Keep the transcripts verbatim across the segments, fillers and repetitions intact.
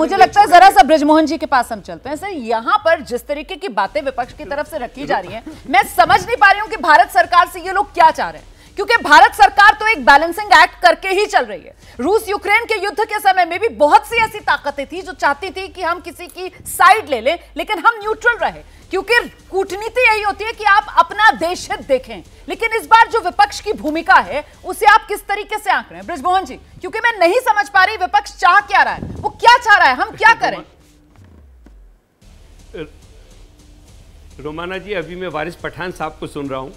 मुझे लगता है जरा सा बृजमोहन जी के पास हम चलते हैं। सर, यहां पर जिस तरीके की बातें विपक्ष की तरफ से रखी जा रही हैं, मैं समझ नहीं पा रही हूं कि भारत सरकार से ये लोग क्या चाह रहे हैं, क्योंकि भारत सरकार तो एक बैलेंसिंग एक्ट करके ही चल रही है। रूस यूक्रेन के युद्ध के समय में भी बहुत सी ऐसी ताकतें थी जो चाहती थी कि हम किसी की साइड ले लें, लेकिन हम न्यूट्रल रहे, क्योंकि कूटनीति यही होती है कि आप अपना देश हित देखें। लेकिन इस बार जो विपक्ष की भूमिका है उसे आप किस तरीके से आंक रहे हैं बृजमोहन जी? क्योंकि मैं नहीं समझ पा रही विपक्ष चाह क्या रहा है, वो क्या चाह रहा है, हम क्या करें? रोमाना जी, अभी मैं वारिस पठान साहब को सुन रहा हूं,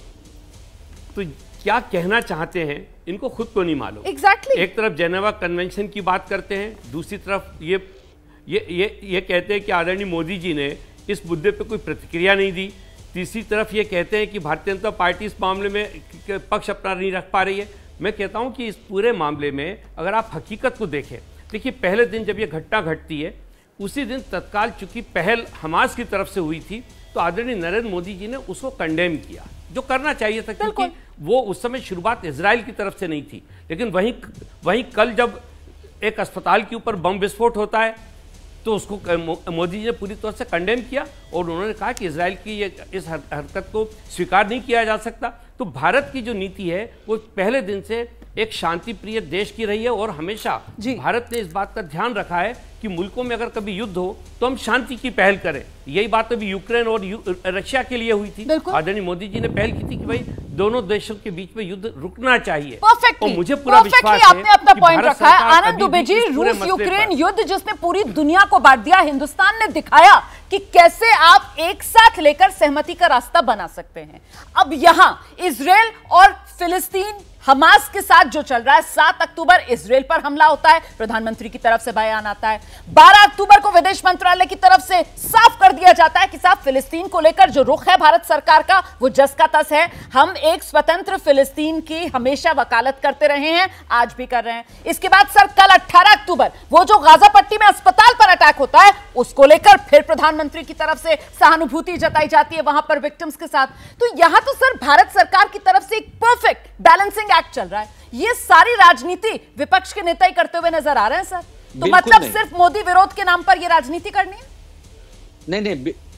तो क्या कहना चाहते हैं इनको खुद को नहीं मालूम। एग्जैक्टली। एक तरफ जेनेवा कन्वेंशन की बात करते हैं, दूसरी तरफ ये ये ये ये कहते हैं कि आदरणीय मोदी जी ने इस मुद्दे पे कोई प्रतिक्रिया नहीं दी, तीसरी तरफ ये कहते हैं कि भारतीय जनता पार्टी इस मामले में पक्ष अपना नहीं रख पा रही है। मैं कहता हूं कि इस पूरे मामले में अगर आप हकीकत को देखें, देखिए पहले दिन जब ये घटना घटती है उसी दिन तत्काल चूंकि पहल हमास की तरफ से हुई थी, तो आदरणीय नरेंद्र मोदी जी ने उसको कंडेम किया, जो करना चाहिए था, क्योंकि वो उस समय शुरुआत इजराइल की तरफ से नहीं थी। लेकिन वहीं वहीं कल जब एक अस्पताल के ऊपर बम विस्फोट होता है तो उसको मोदी जी ने पूरी तरह से कंडेम किया और उन्होंने कहा कि इजराइल की ये इस हरकत को स्वीकार नहीं किया जा सकता। तो भारत की जो नीति है वो पहले दिन से एक शांति प्रिय देश की रही है और हमेशा भारत ने इस बात का ध्यान रखा है कि मुल्कों में अगर कभी युद्ध हो तो हम शांति की पहल करें। यही बात अभी यूक्रेन और यू, रशिया के लिए हुई थी। आदरणीय मोदी जी ने पहल की थी कि भाई दोनों देशों के बीच में युद्ध रुकना चाहिए। और मुझे पूरा विश्वास है आपने अपना पॉइंट रखा है। आनंद दुबे जी, रूस यूक्रेन युद्ध जिसने पूरी दुनिया को बांट दिया, हिंदुस्तान ने दिखाया कि कैसे आप एक साथ लेकर सहमति का रास्ता बना सकते हैं। अब यहां इजराइल और फिलिस्तीन हमास के साथ जो चल रहा है, सात अक्टूबर इजराइल पर हमला होता है, प्रधानमंत्री की तरफ से बयान आता है। बारह अक्टूबर को विदेश मंत्रालय की तरफ से साफ कर दिया जाता है कि साहब फिलिस्तीन को लेकर जो रुख है भारत सरकार का वो जस का तस है, हम एक स्वतंत्र फिलिस्तीन की हमेशा वकालत करते रहे हैं, आज भी कर रहे हैं। इसके बाद सर कल अठारह अक्टूबर वो जो गाजा पट्टी में अस्पताल पर अटैक होता है उसको लेकर फिर प्रधानमंत्री की तरफ से सहानुभूति जताई जाती है वहां पर विक्टिम्स के साथ। तो यहां तो सर भारत सरकार की तरफ से एक परफेक्ट बैलेंसिंग एक्ट चल रहा है। ये सारी राजनीति विपक्ष के नेता ही करते हुए नजर आ रहे हैं सर। तो मतलब सिर्फ मोदी विरोध के नाम पर ये राजनीति करनी है? नहीं नहीं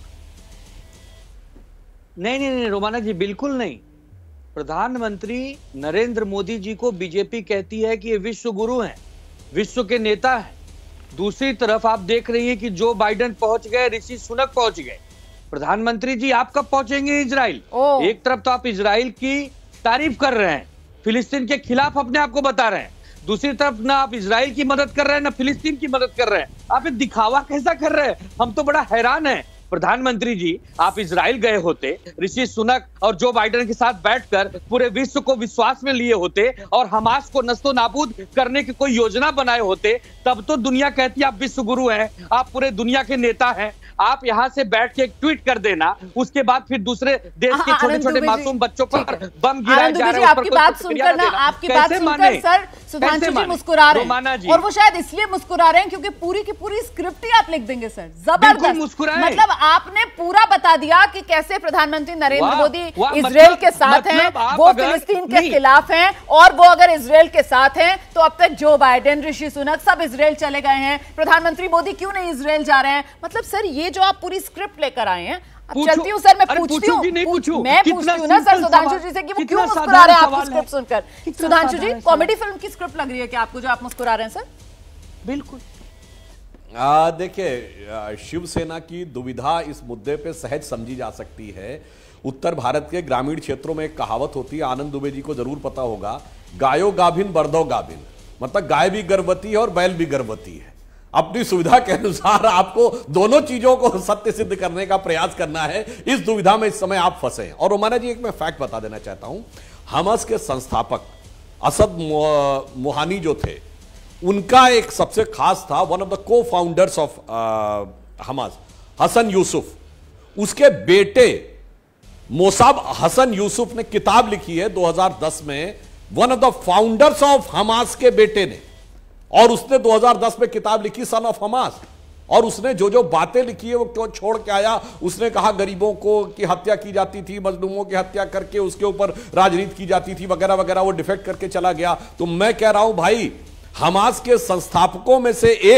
नहीं नहीं नहीं रोमाना जी, बिल्कुल नहीं। प्रधानमंत्री नरेंद्र मोदी जी को बीजेपी कहती है कि ये विश्व गुरु हैं, विश्व के नेता हैं। दूसरी तरफ आप देख रही हैं कि जो बाइडेन पहुंच गए, ऋषि सुनक पहुंच गए। प्रधानमंत्री जी आप कब पहुंचेंगे इजराइल? एक तरफ तो आप इजराइल की तारीफ कर रहे हैं, फिलिस्तीन के खिलाफ अपने आप को बता रहे हैं, दूसरी तरफ ना आप इजराइल की मदद कर रहे हैं ना फिलिस्तीन की मदद कर रहे हैं। आप एक दिखावा कैसा कर रहे हैं? हम तो बड़ा हैरान हैं। प्रधानमंत्री जी आप इजराइल गए होते, ऋषि सुनक और जो बाइडेन के साथ बैठकर पूरे विश्व को विश्वास में लिए होते और हमास को नस्तो नाबूद करने की कोई योजना बनाए होते, तब तो दुनिया कहती आप विश्व गुरु हैं, आप पूरे दुनिया के नेता हैं। आप यहाँ से बैठ के एक ट्वीट कर देना, उसके बाद फिर दूसरे देश के छोटे छोटे मासूम बच्चों पर बम गिराए जा रहे हैं। आपकी बात सुनकर ना आपकी बात सुनकर सर सुधांशु जी मुस्कुरा रहे हैं, और वो शायद इसलिए मुस्कुरा रहे हैं क्योंकि पूरी की पूरी स्क्रिप्ट ही आप लिख देंगे सर। जबरदस्त मुस्कुराए, मतलब आपने पूरा बता दिया कि कैसे प्रधानमंत्री नरेंद्र मोदी इजराइल के साथ हैं, वो फिलिस्तीन के खिलाफ हैं, और वो अगर इजराइल के साथ हैं तो अब तक जो बाइडेन, ऋषि सुनक सब इजराइल चले गए हैं, प्रधानमंत्री मोदी क्यों नहीं इजराइल जा रहे हैं? मतलब सर ये जो आप पूरी स्क्रिप्ट लेकर आए हैं, अब चलती हूँ सर, मैं पूछती हूँ मैं पूछती हूँ ना सर सुधांशु जी से कि वो क्यों मुस्कुरा रहे हैं आपकी स्क्रिप्ट सुनकर। सुधांशु जी, कॉमेडी फिल्म की स्क्रिप्ट लग रही है कि आपको जो आप मुस्कुरा रहे हैं सर? बिल्कुल। देखिए, शिवसेना की दुविधा इस मुद्दे पे सहज समझी जा सकती है। उत्तर भारत के ग्रामीण क्षेत्रों में एक कहावत होती है, आनंद दुबे जी को जरूर पता होगा, गायो गाभिन बरदो गाभिन, मतलब गाय भी गर्भवती है और बैल भी गर्भवती है। अपनी सुविधा के अनुसार आपको दोनों चीजों को सत्य सिद्ध करने का प्रयास करना है। इस दुविधा में इस समय आप फंसे हैं। और रोमाना जी, एक मैं फैक्ट बता देना चाहता हूं, हमास के संस्थापक असद मोहानी जो थे, उनका एक सबसे खास था, one of the cofounders of Hamas, Hassan Yousef. उसके बेटे मोसाब हसन यूसुफ ने किताब लिखी है दो हज़ार दस में, one of the founders of Hamas के बेटे ने, और उसने दो हज़ार दस में किताब लिखी सन ऑफ हमास। और उसने जो जो बातें लिखी है वो क्यों छोड़ के आया, उसने कहा गरीबों को की हत्या की जाती थी, मजलूमों की हत्या करके उसके ऊपर राजनीति की जाती थी वगैरह वगैरह, वो डिफेक्ट करके चला गया। तो मैं कह रहा हूं भाई, हमास के संस्थापकों में से एक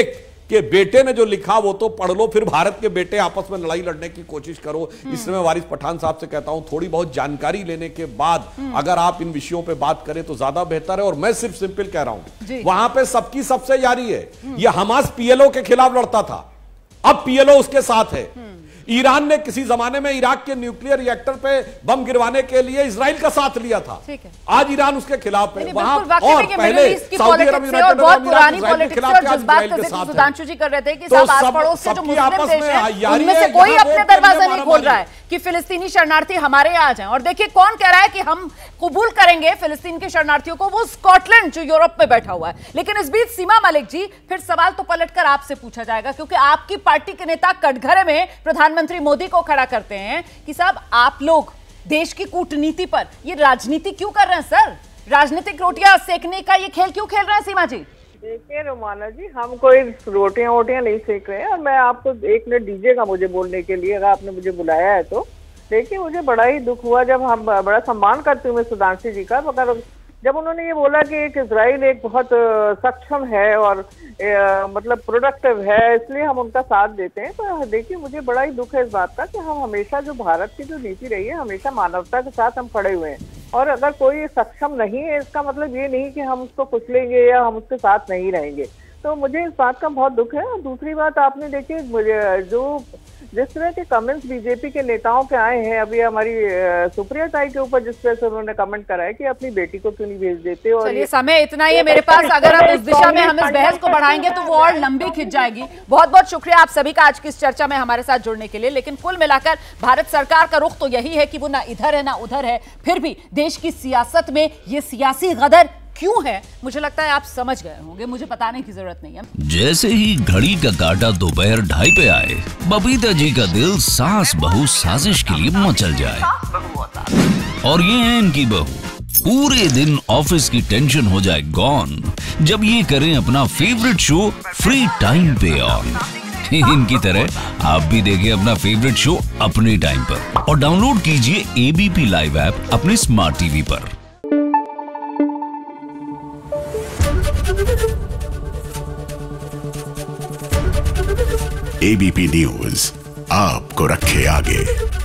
कि बेटे ने जो लिखा वो तो पढ़ लो, फिर भारत के बेटे आपस में लड़ाई लड़ने की कोशिश करो। इसमें मैं वारिस पठान साहब से कहता हूं थोड़ी बहुत जानकारी लेने के बाद अगर आप इन विषयों पे बात करें तो ज्यादा बेहतर है। और मैं सिर्फ सिंपल कह रहा हूं, वहां पे सबकी सबसे जारी है। यह हमास पीएलओ के खिलाफ लड़ता था, अब पीएलओ उसके साथ है। ईरान ने किसी जमाने में इराक के न्यूक्लियर रिएक्टर पे बम गिरवाने के लिए इजराइल का साथ लिया था, आज ईरान उसके खिलाफ है। वहां और पहले सऊदी अरब, यूनाइटेड अरब इमीरात के खिलाफ सुधांशु जी कर रहे थे कि साहब आस पड़ोस से जो मुस्लिम देश हैं उनमें से कोई अपने दरवाजा नहीं खोल रहा है कि फिलिस्तीनी शरणार्थी हमारे यहाँ आ जाएं। और देखिए कौन कह रहा है कि हम कबूल करेंगे फिलिस्तीन के शरणार्थियों को, वो स्कॉटलैंड जो यूरोप में बैठा हुआ है। लेकिन इस बीच सीमा मलिक जी, फिर सवाल तो पलटकर आपसे पूछा जाएगा, क्योंकि आपकी पार्टी के नेता कटघरे में प्रधानमंत्री मोदी को खड़ा करते हैं कि साहब आप लोग देश की कूटनीति पर ये राजनीति क्यों कर रहे हैं सर? राजनीतिक रोटियां सेकने का ये खेल क्यों खेल रहे हैं सीमा जी? देखिए रोमाना जी, हम कोई रोटियां वोटियां नहीं सेक रहे हैं। और मैं आपको एक मिनट दीजिएगा मुझे बोलने के लिए, अगर आपने मुझे बुलाया है तो। देखिए मुझे बड़ा ही दुख हुआ, जब हम बड़ा सम्मान करते हुए सुधांशु जी का, मगर जब उन्होंने ये बोला कि एक इजराइल एक बहुत सक्षम है और ए, मतलब प्रोडक्टिव है, इसलिए हम उनका साथ देते हैं। तो देखिए मुझे बड़ा ही दुख है इस बात का कि हम हमेशा जो भारत की जो नीति रही है, हमेशा मानवता के साथ हम खड़े हुए हैं। और अगर कोई सक्षम नहीं है, इसका मतलब ये नहीं कि हम उसको कुचलेंगे या हम उसके साथ नहीं रहेंगे। तो मुझे इस बात का बहुत दुख है। और दूसरी बात, आपने देखिए मुझे जो जिस तरह के कमेंट्स बीजेपी के नेताओं के आए हैं, अभी हमारी सुप्रिया ताई के ऊपर जिस तरह से उन्होंने कमेंट करा है कि अपनी बेटी को क्यों नहीं भेज देते। और चलिए समय इतना ही है मेरे पास, अगर आप उस दिशा में हम इस बहस को बढ़ाएंगे तो वो और लंबी खिंच जाएगी। बहुत बहुत शुक्रिया आप सभी का आज की इस चर्चा में हमारे साथ जुड़ने के लिए। लेकिन कुल मिलाकर भारत सरकार का रुख तो यही है कि वो ना इधर है ना उधर है, फिर भी देश की सियासत में ये सियासी गदर क्यों है, मुझे लगता है आप समझ गए होंगे, मुझे बताने की जरूरत नहीं है। जैसे ही घड़ी का काटा दोपहर ढाई पे आए, बबीता जी का दिल सास बहू साजिश के लिए मचल जाए। और ये है इनकी बहू, पूरे दिन ऑफिस की टेंशन हो जाए गॉन जब ये करें अपना फेवरेट शो फ्री टाइम पे ऑन। इनकी तरह आप भी देखिए अपना फेवरेट शो अपने टाइम पर और डाउनलोड कीजिए एबीपी लाइव ऐप अपने स्मार्ट टीवी पर। एबीपी न्यूज आपको रखे आगे।